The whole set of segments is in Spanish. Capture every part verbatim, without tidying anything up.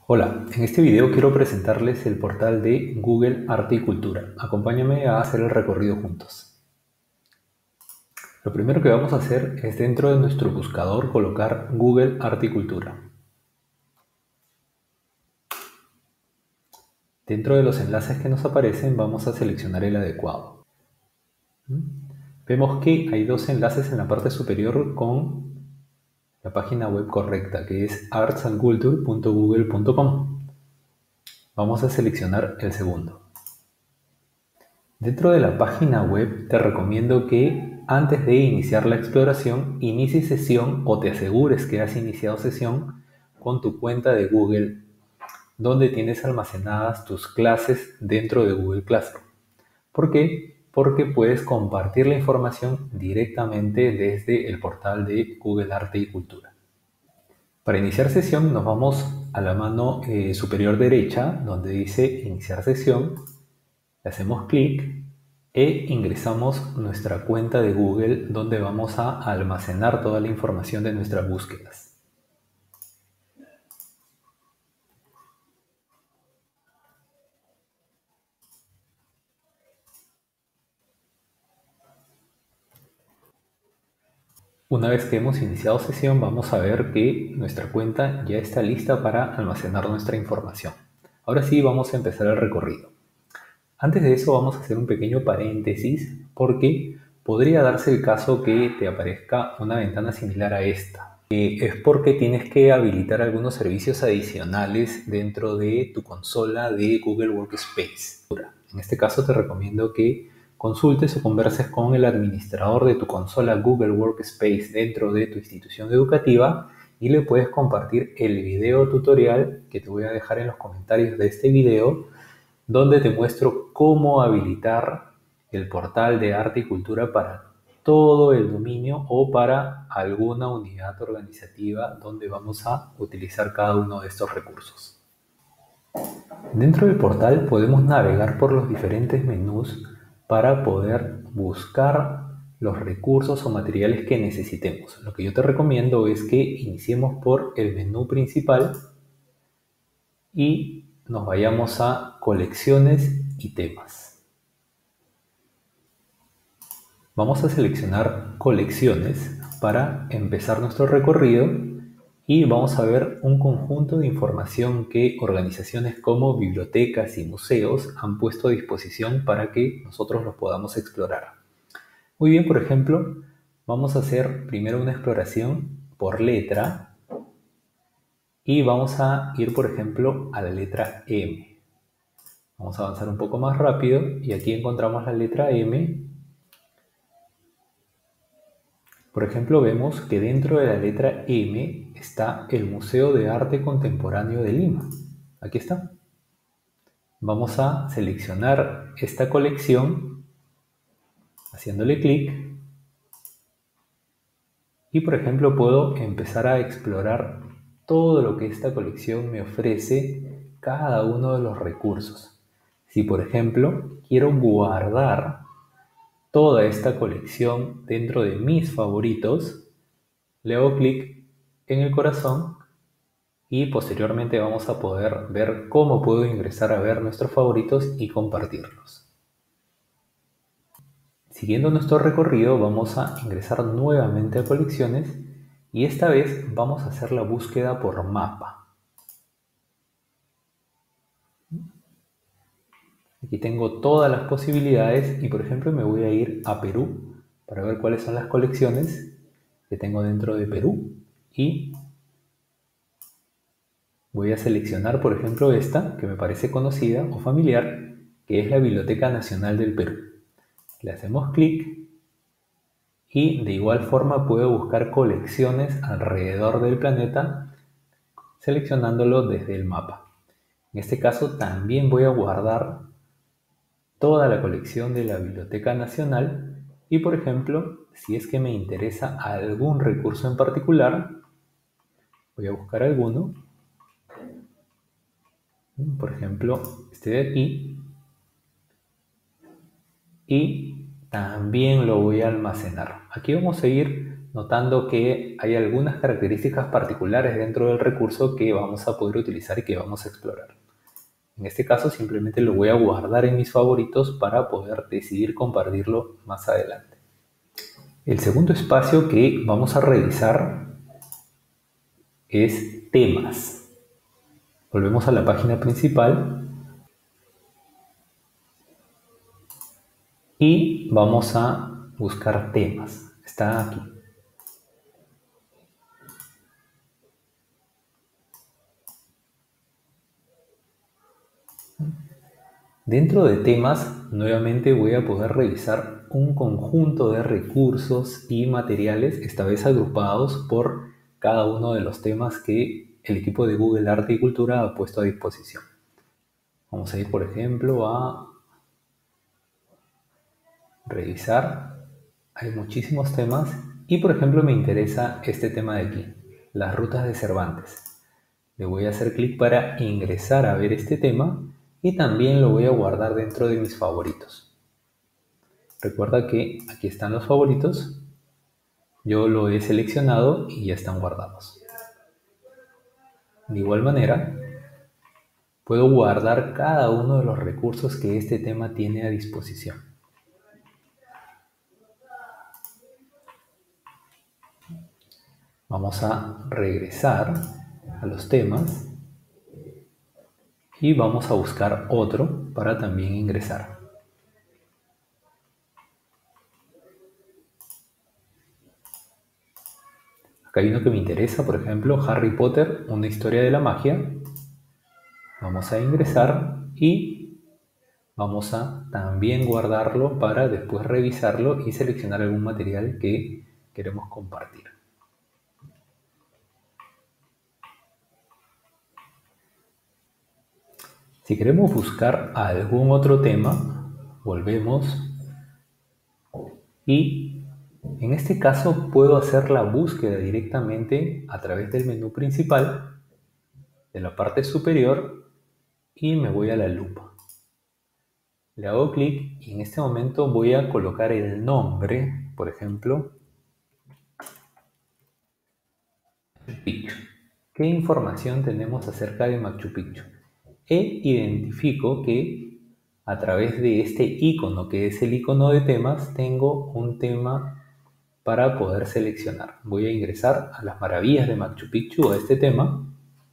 Hola, en este video quiero presentarles el portal de Google Arte y Cultura. Acompáñame a hacer el recorrido juntos. Lo primero que vamos a hacer es dentro de nuestro buscador colocar Google Arte y Cultura. Dentro de los enlaces que nos aparecen vamos a seleccionar el adecuado. Vemos que hay dos enlaces en la parte superior con la página web correcta, que es arts and culture punto google punto com. Vamos a seleccionar el segundo. Dentro de la página web te recomiendo que antes de iniciar la exploración inicies sesión o te asegures que has iniciado sesión con tu cuenta de Google, donde tienes almacenadas tus clases dentro de Google Classroom. ¿Por qué? Porque puedes compartir la información directamente desde el portal de Google Arte y Cultura. Para iniciar sesión nos vamos a la mano eh, superior derecha donde dice iniciar sesión, le hacemos clic e ingresamos nuestra cuenta de Google donde vamos a almacenar toda la información de nuestras búsquedas. Una vez que hemos iniciado sesión vamos a ver que nuestra cuenta ya está lista para almacenar nuestra información. Ahora sí vamos a empezar el recorrido. Antes de eso vamos a hacer un pequeño paréntesis porque podría darse el caso que te aparezca una ventana similar a esta. Eh, es porque tienes que habilitar algunos servicios adicionales dentro de tu consola de Google Workspace. En este caso te recomiendo que consultes o converses con el administrador de tu consola Google Workspace dentro de tu institución educativa y le puedes compartir el video tutorial que te voy a dejar en los comentarios de este video, donde te muestro cómo habilitar el portal de arte y cultura para todo el dominio o para alguna unidad organizativa donde vamos a utilizar cada uno de estos recursos. Dentro del portal podemos navegar por los diferentes menús para poder buscar los recursos o materiales que necesitemos. Lo que yo te recomiendo es que iniciemos por el menú principal y nos vayamos a colecciones y temas. Vamos a seleccionar colecciones para empezar nuestro recorrido y vamos a ver un conjunto de información que organizaciones como bibliotecas y museos han puesto a disposición para que nosotros los podamos explorar. Muy bien, por ejemplo, vamos a hacer primero una exploración por letra y vamos a ir, por ejemplo, a la letra M. Vamos a avanzar un poco más rápido y aquí encontramos la letra M. Por ejemplo, vemos que dentro de la letra M está el Museo de Arte Contemporáneo de Lima. Aquí está. Vamos a seleccionar esta colección haciéndole clic y, por ejemplo, puedo empezar a explorar todo lo que esta colección me ofrece, cada uno de los recursos. Si, por ejemplo, quiero guardar toda esta colección dentro de mis favoritos, le hago clic en el corazón y posteriormente vamos a poder ver cómo puedo ingresar a ver nuestros favoritos y compartirlos. Siguiendo nuestro recorrido vamos a ingresar nuevamente a colecciones y esta vez vamos a hacer la búsqueda por mapa. Aquí tengo todas las posibilidades y por ejemplo me voy a ir a Perú para ver cuáles son las colecciones que tengo dentro de Perú y voy a seleccionar, por ejemplo, esta que me parece conocida o familiar, que es la Biblioteca Nacional del Perú. Le hacemos clic y de igual forma puedo buscar colecciones alrededor del planeta seleccionándolo desde el mapa. En este caso también voy a guardar toda la colección de la Biblioteca Nacional y, por ejemplo, si es que me interesa algún recurso en particular, voy a buscar alguno. Por ejemplo, este de aquí, y también lo voy a almacenar. Aquí vamos a ir notando que hay algunas características particulares dentro del recurso que vamos a poder utilizar y que vamos a explorar. En este caso simplemente lo voy a guardar en mis favoritos para poder decidir compartirlo más adelante. El segundo espacio que vamos a revisar es temas. Volvemos a la página principal y vamos a buscar temas. Está aquí. Dentro de temas, nuevamente voy a poder revisar un conjunto de recursos y materiales, esta vez agrupados por cada uno de los temas que el equipo de Google Arte y Cultura ha puesto a disposición. Vamos a ir, por ejemplo, a revisar. Hay muchísimos temas y, por ejemplo, me interesa este tema de aquí, las rutas de Cervantes. Le voy a hacer clic para ingresar a ver este tema y también lo voy a guardar dentro de mis favoritos. Recuerda que aquí están los favoritos. Yo lo he seleccionado y ya están guardados. De igual manera, puedo guardar cada uno de los recursos que este tema tiene a disposición. Vamos a regresar a los temas y vamos a buscar otro para también ingresar. Acá hay uno que me interesa, por ejemplo, Harry Potter, una historia de la magia. Vamos a ingresar y vamos a también guardarlo para después revisarlo y seleccionar algún material que queremos compartir. Si queremos buscar algún otro tema, volvemos y en este caso puedo hacer la búsqueda directamente a través del menú principal de la parte superior y me voy a la lupa. Le hago clic y en este momento voy a colocar el nombre, por ejemplo, Machu Picchu. ¿Qué información tenemos acerca de Machu Picchu? E identifico que a través de este icono, que es el icono de temas, tengo un tema para poder seleccionar. Voy a ingresar a las maravillas de Machu Picchu, a este tema.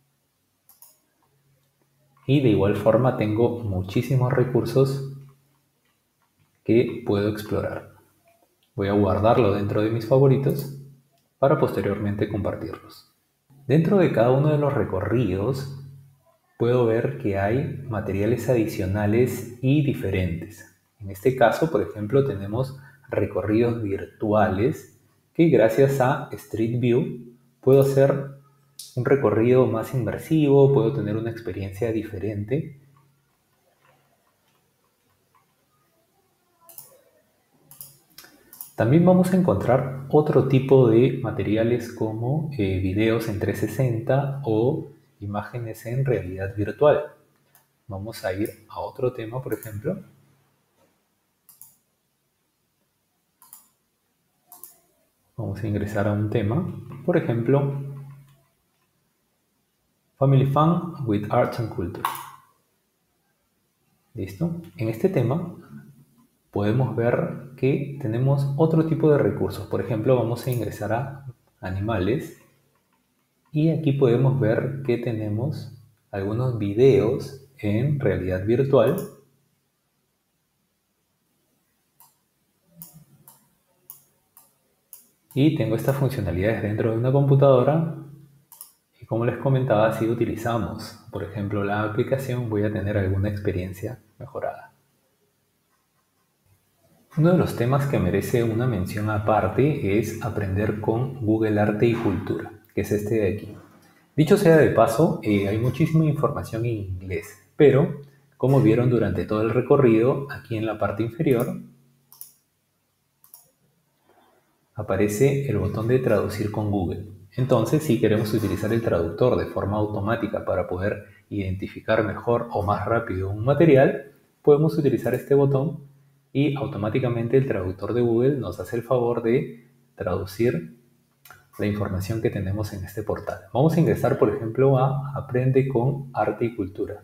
Y de igual forma tengo muchísimos recursos que puedo explorar. Voy a guardarlo dentro de mis favoritos para posteriormente compartirlos. Dentro de cada uno de los recorridos puedo ver que hay materiales adicionales y diferentes. En este caso, por ejemplo, tenemos recorridos virtuales que gracias a Street View puedo hacer un recorrido más inmersivo, puedo tener una experiencia diferente. También vamos a encontrar otro tipo de materiales como eh, videos en trescientos sesenta o imágenes en realidad virtual. Vamos a ir a otro tema, por ejemplo. Vamos a ingresar a un tema, por ejemplo, Family Fun with Arts and Culture. ¿Listo? En este tema podemos ver que tenemos otro tipo de recursos. Por ejemplo, vamos a ingresar a animales y aquí podemos ver que tenemos algunos videos en realidad virtual. Y tengo estas funcionalidades dentro de una computadora. Y como les comentaba, si utilizamos, por ejemplo, la aplicación, voy a tener alguna experiencia mejorada. Uno de los temas que merece una mención aparte es aprender con Google Arte y Cultura, que es este de aquí. Dicho sea de paso, eh, hay muchísima información en inglés, pero como vieron durante todo el recorrido, aquí en la parte inferior aparece el botón de traducir con Google. Entonces, si queremos utilizar el traductor de forma automática para poder identificar mejor o más rápido un material, podemos utilizar este botón y automáticamente el traductor de Google nos hace el favor de traducir la información que tenemos en este portal. Vamos a ingresar, por ejemplo, a Aprende con Arte y Cultura.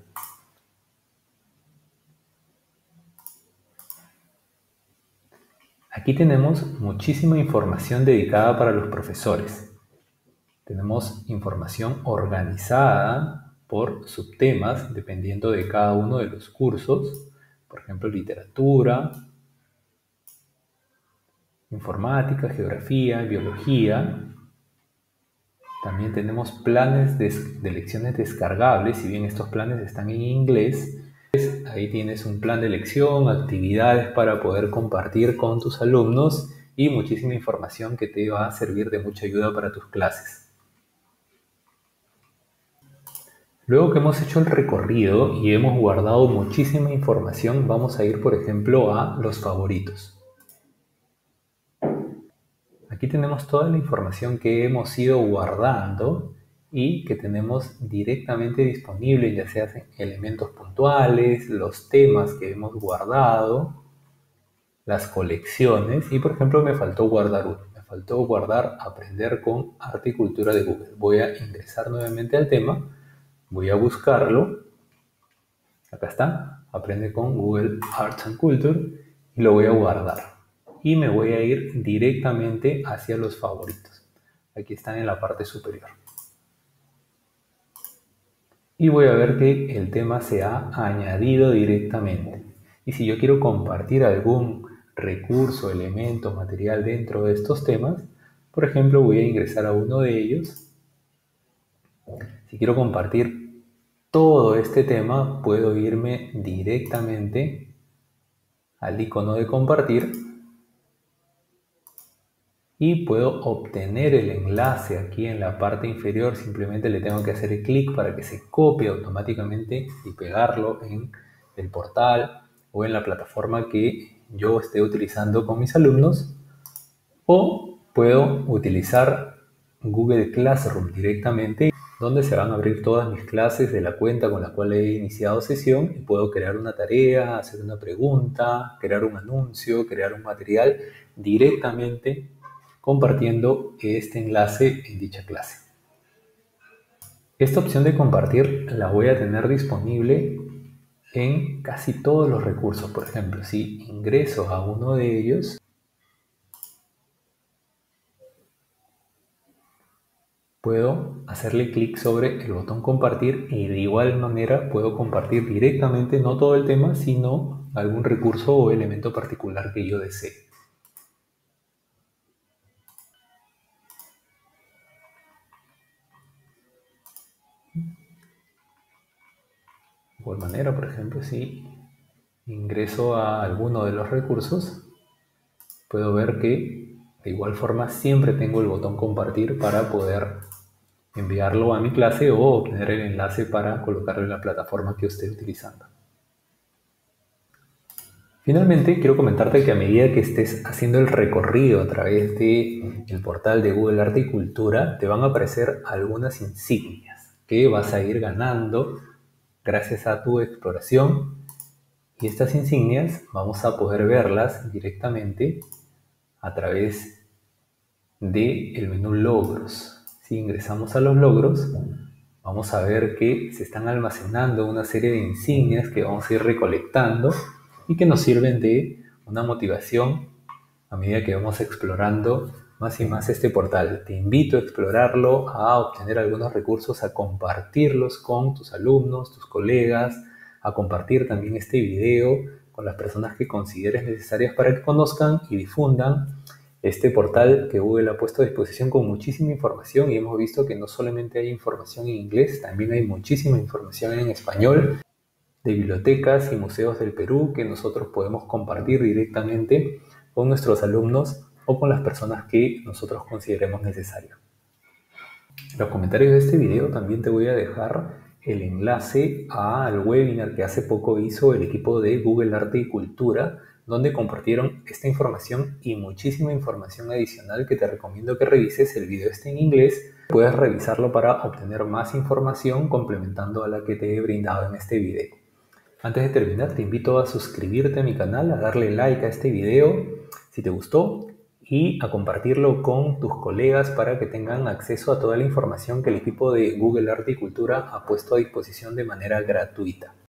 Aquí tenemos muchísima información dedicada para los profesores. Tenemos información organizada por subtemas, dependiendo de cada uno de los cursos. Por ejemplo, literatura, informática, geografía, biología. También tenemos planes de, de lecciones descargables, si bien estos planes están en inglés. Ahí tienes un plan de lección, actividades para poder compartir con tus alumnos y muchísima información que te va a servir de mucha ayuda para tus clases. Luego que hemos hecho el recorrido y hemos guardado muchísima información, vamos a ir, por ejemplo, a los favoritos. Aquí tenemos toda la información que hemos ido guardando y que tenemos directamente disponible, ya sea elementos puntuales, los temas que hemos guardado, las colecciones, y por ejemplo me faltó guardar uno, me faltó guardar Aprender con Arte y Cultura de Google. Voy a ingresar nuevamente al tema, voy a buscarlo, acá está, Aprende con Google Arts and Culture, y lo voy a guardar. Y me voy a ir directamente hacia los favoritos. Aquí están en la parte superior. Y voy a ver que el tema se ha añadido directamente. Y si yo quiero compartir algún recurso, elemento, material dentro de estos temas, por ejemplo, voy a ingresar a uno de ellos. Si quiero compartir todo este tema, puedo irme directamente al icono de compartir y puedo obtener el enlace aquí en la parte inferior. Simplemente le tengo que hacer clic para que se copie automáticamente y pegarlo en el portal o en la plataforma que yo esté utilizando con mis alumnos, o puedo utilizar Google Classroom directamente, donde se van a abrir todas mis clases de la cuenta con la cual he iniciado sesión, y puedo crear una tarea, hacer una pregunta, crear un anuncio, crear un material directamente compartiendo este enlace en dicha clase. Esta opción de compartir la voy a tener disponible en casi todos los recursos. Por ejemplo, si ingreso a uno de ellos, puedo hacerle clic sobre el botón compartir y de igual manera puedo compartir directamente no todo el tema, sino algún recurso o elemento particular que yo desee. De igual manera, por ejemplo, si ingreso a alguno de los recursos, puedo ver que de igual forma siempre tengo el botón compartir para poder enviarlo a mi clase o obtener el enlace para colocarlo en la plataforma que esté utilizando. Finalmente, quiero comentarte que a medida que estés haciendo el recorrido a través del portal de Google Arte y Cultura, te van a aparecer algunas insignias que vas a ir ganando gracias a tu exploración, y estas insignias vamos a poder verlas directamente a través del menú Logros. Si ingresamos a los logros, vamos a ver que se están almacenando una serie de insignias que vamos a ir recolectando y que nos sirven de una motivación a medida que vamos explorando más y más este portal. Te invito a explorarlo, a obtener algunos recursos, a compartirlos con tus alumnos, tus colegas, a compartir también este video con las personas que consideres necesarias para que conozcan y difundan este portal que Google ha puesto a disposición con muchísima información. Y hemos visto que no solamente hay información en inglés, también hay muchísima información en español de bibliotecas y museos del Perú que nosotros podemos compartir directamente con nuestros alumnos o con las personas que nosotros consideremos necesario. En los comentarios de este video también te voy a dejar el enlace al webinar que hace poco hizo el equipo de Google Arte y Cultura, donde compartieron esta información y muchísima información adicional que te recomiendo que revises. El video está en inglés, puedes revisarlo para obtener más información complementando a la que te he brindado en este video. Antes de terminar, te invito a suscribirte a mi canal, a darle like a este video si te gustó, y a compartirlo con tus colegas para que tengan acceso a toda la información que el equipo de Google Arte y Cultura ha puesto a disposición de manera gratuita.